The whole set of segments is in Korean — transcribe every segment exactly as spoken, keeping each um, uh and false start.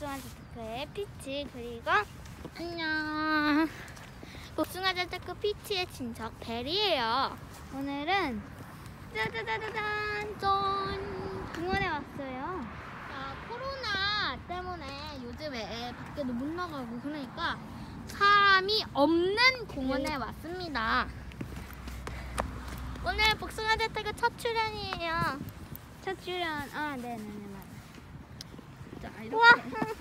복숭아 재테크의 피치, 그리고 안녕, 복숭아 재테크 피치의 친척 베리예요. 오늘은 짜자자자잔 짠 공원에 왔어요. 자, 코로나 때문에 요즘에 밖에도 못 나가고 그러니까 사람이 없는 공원에 네. 왔습니다. 오늘 복숭아 재테크 첫 출연이에요. 첫 출연. 아, 네네네, 맞아. 자, 이렇게. 우와.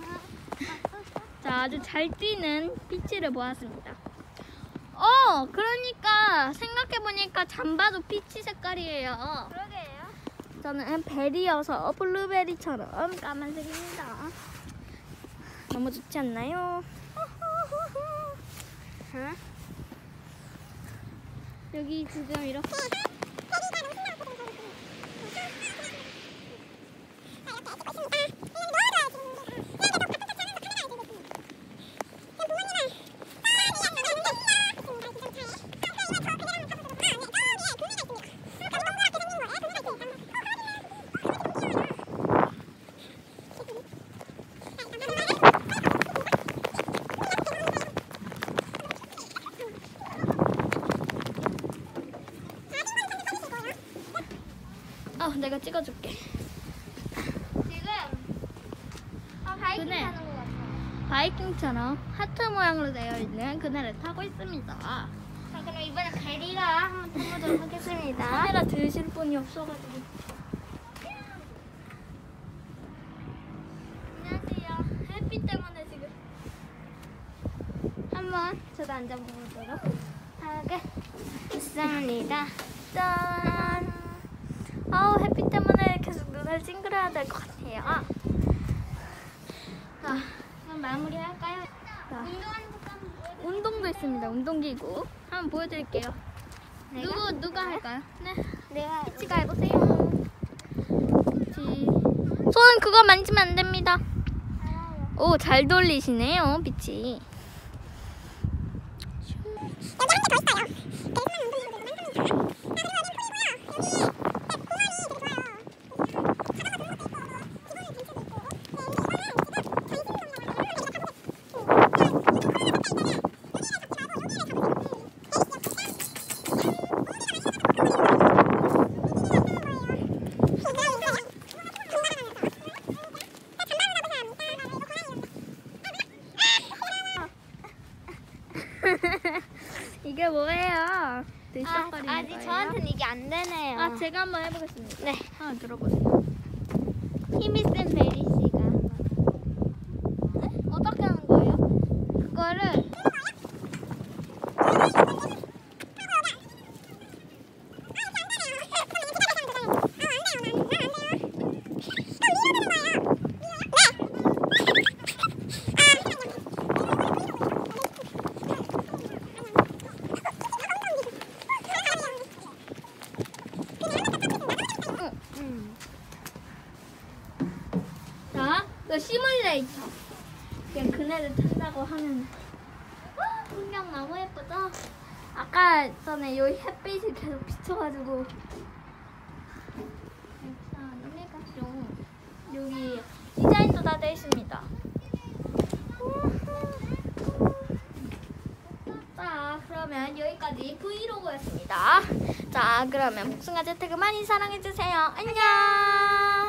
자, 아주 잘 뛰는 피치를 보았습니다. 어, 그러니까 생각해보니까 잠바도 피치 색깔이에요. 그러게요. 저는 베리여서 블루베리처럼 까만색입니다. 너무 좋지 않나요? 어? 여기 지금 이렇게 어, 내가 찍어줄게. 지금 아, 바이킹 그네, 타는 것 같아요. 바이킹처럼 하트 모양으로 되어 있는 그네를 타고 있습니다. 자, 그럼 이번에 베리가 한번 타보도록 하겠습니다. 카메라 드실 분이 없어가지고. 안녕하세요. 햇빛 때문에 지금 한번 저도 앉아보도록 하겠습니다. 짠! 아우, 햇빛 때문에 계속 눈을 찡그려야 될 것 같아요. 아. 자, 그럼 마무리할까요? 자, 운동도 있습니다. 운동기구 한번 보여드릴게요. 내가? 누구 누가 할까요? 네, 내가. 피치가 해보세요. 피치. 손 그거 만지면 안 됩니다. 오, 잘 돌리시네요, 피치. 여기 한 개 더 있어요. 이게 뭐예요? 아, 아직 저한테는 이게 안 되네요. 아, 제가 한번 해보겠습니다. 네, 한번 들어보세요. 힘이 센 베리 씨가 한번. 네? 어떻게 하는 거예요? 그거를 그 시뮬레이터. 그냥 그네를 탄다고 하면 어, 풍경 너무 예쁘죠? 아까 전에 여기 햇빛이 계속 비쳐가지고 여기 디자인도 다 되어 있습니다. 자, 그러면 여기까지 브이로그였습니다. 자, 그러면 복숭아 재테크 많이 사랑해주세요. 안녕.